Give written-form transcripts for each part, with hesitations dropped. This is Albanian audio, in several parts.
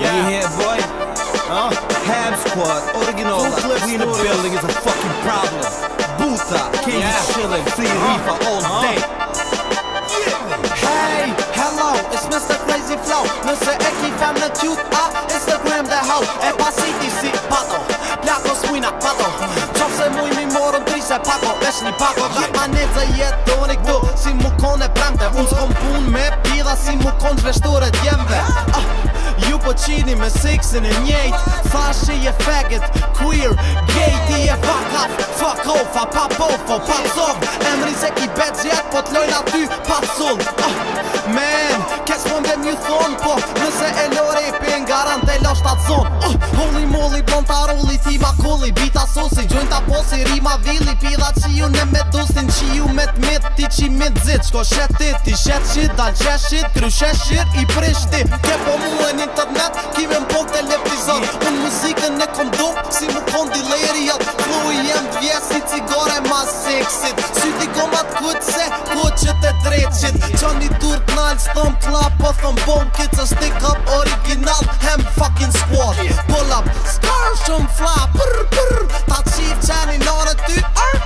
You here, boy? Ham squad, ORIGINALLAV. We in the building is a fucking problem. Buta, King chillin', free reefer all day. Hey, hello, it's Mr. Crazy Flow. Mr. Eki from the cute Instagram the hoe. E pasiti si pato, plako s'mujna pato. Qofse muj mi morën tri se pako, vesh një pako. Gat ma nece jetoni këtu, si mu kone premte. Unë s'kom pun me pida, si mu kon zhveshtore t'jemve. Ju po qini me sexin e njejt. Thashi je faggot, queer, gay. Ti je fuck off, a pa pofo, pa zov. Emri se ki bedjet, po t'lojna ty pa t'sull. Man, kes mund e mju thon, po nëse e lore i pin garant e lo shtat zon. Holy moly, blon ta rolli, ti ma kulli. Bita sosi, gjojn ta posi, rima villi. Pida qiju ne me dustin, qiju me t'mit. Ti qi mit zit, shko shetit. Ti shet shit, dal qeshit, kry sheshit, i prishti. Ke po mu e internet, kime m'pok televizor. Unë muzikën e kom dup, si mu kon dileri. Flow i jem t'vjes si cigare ma seksit. Syti gomat kutse, kuqet e dreqit. Qani dur t'nall, s'thom t'lap, po thom bon kids. A stick up original, hem fucking squad. Pull up, skar shumë fla, prr prr. Ta qif qeni nare ty,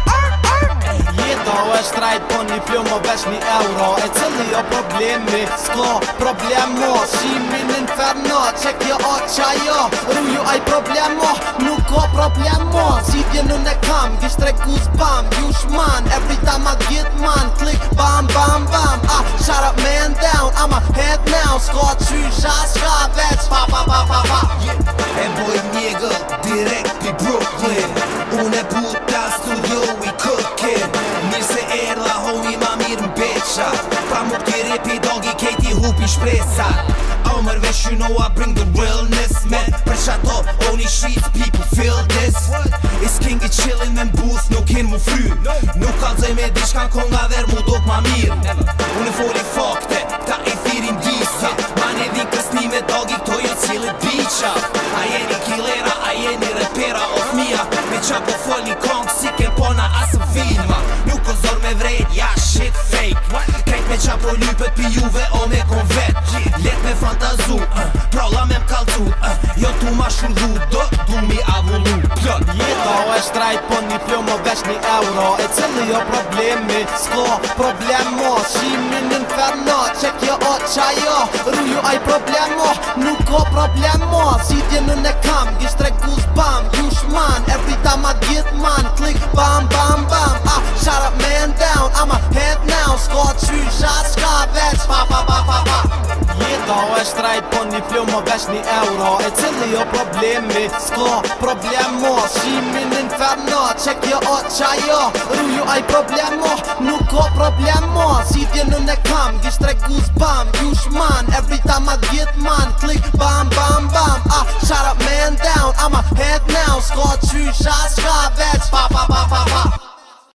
Jeta o e shtrajt, po një plum o vesh një euro. E cëlli o problemi, s'ko problemo. Shimin inferno, që kjo o qajo. Ruju aj problemo, nuk ko problemo. Zidjen unë e kam, gisht regu zbam. Jush man, every time I get man. Click, bam, bam, bam. Shut up man down, I'm a head now. S'ko qysha, s'ka veç, pa pa pa pa pa. E boj njegë, direkt pi Brooklyn. Unë e Buta, studio i cookin. Mirë se erla, homie, ma mirë m'beqa. Pra mu këti repi dogi, kejti hupi shpresa. Omër vesh, you know I bring the realness, man. Për shato, on the streets, people feel this. It's king i chillin' me m'booth, nuk hin mu fry. Nuk kalzoj me dishkan konga ver mu dok ma mirë. Unë e foli fakte, ta i thirin disa. Ma ne din kësnime dogi, këto jo cilët biqa. A jeni killera, a jeni repera of mia. Me qa po fol një kong, si ke pona asë filma. Nuk o zor me vrejt, ja shit fake. Krejt me qa po lypet pi juve o me konvet. Let me fantazu, prolla me m'kalzu. Jo tu ma shurdu, du mi avullu. Jeta o e shtrajt, po një plum o vesh një euro. E cëlli o problemi, s'ko problemo. Shimin inferno, që kjo o qajo. Ruju aj problemo, nuk ko problemo. Zidjen unë e kam, gisht regu zbam. Jush man, every time I get man. Click, bam, bam, bam. Shut up man down, I'm a head now. S'ko qysha, s'ka veç, pa pa pa pa pa. Jeta o e shtrajt, po një plum o vesh një euro. E cëlli o problemi, s'ko problemo. Shimin inferno, që kjo o qajo. Ruju aj problemo, nuk ko problemo. Zidjen unë e kam, gisht regu zbam. Jush man, every time I get man. Click, bam,